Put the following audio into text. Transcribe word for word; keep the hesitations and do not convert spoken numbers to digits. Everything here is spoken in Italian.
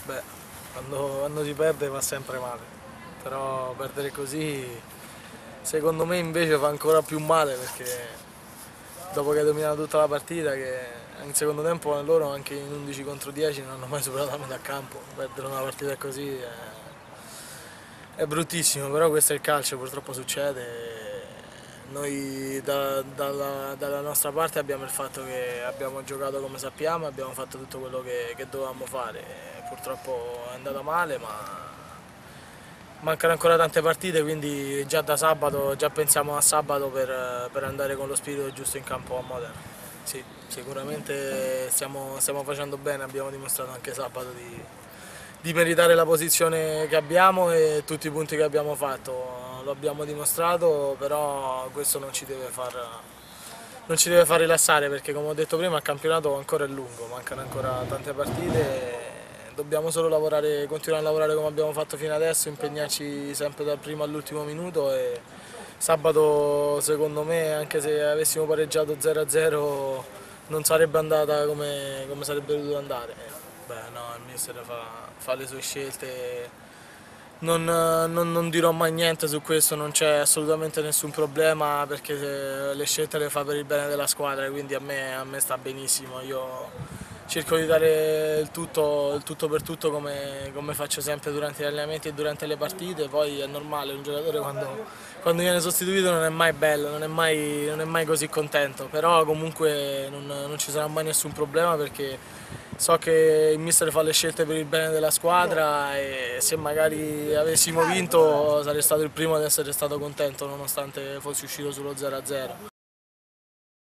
Beh, quando, quando si perde fa sempre male, però perdere così secondo me invece fa ancora più male perché dopo che hai dominato tutta la partita, che in secondo tempo loro anche in undici contro dieci non hanno mai superato la metà campo, perdere una partita così è, è bruttissimo, però questo è il calcio, purtroppo succede. Noi da- dalla, dalla nostra parte abbiamo il fatto che abbiamo giocato come sappiamo, abbiamo fatto tutto quello che, che dovevamo fare. Purtroppo è andata male, ma mancano ancora tante partite, quindi già da sabato, già pensiamo a sabato per, per andare con lo spirito giusto in campo a Modena. Sì, sicuramente stiamo, stiamo facendo bene, abbiamo dimostrato anche sabato di, di meritare la posizione che abbiamo e tutti i punti che abbiamo fatto. Lo abbiamo dimostrato, però questo non ci deve far, non ci deve far rilassare perché come ho detto prima il campionato ancora è lungo, mancano ancora tante partite, dobbiamo solo lavorare, continuare a lavorare come abbiamo fatto fino adesso, impegnarci sempre dal primo all'ultimo minuto e sabato secondo me anche se avessimo pareggiato zero a zero non sarebbe andata come, come sarebbe dovuto andare. Beh no, il mister fa, fa le sue scelte, non, non- non dirò mai niente su questo, non c'è assolutamente nessun problema perché le scelte le fa per il bene della squadra, quindi a me, a me sta benissimo. Io cerco di dare il tutto, il tutto per tutto come, come faccio sempre durante gli allenamenti e durante le partite, poi è normale, un giocatore quando, quando viene sostituito non è mai bello, non è mai, non è mai così contento, però comunque non, non ci sarà mai nessun problema perché so che il mister fa le scelte per il bene della squadra e se magari avessimo vinto sarei stato il primo ad essere stato contento nonostante fossi uscito sullo zero a zero.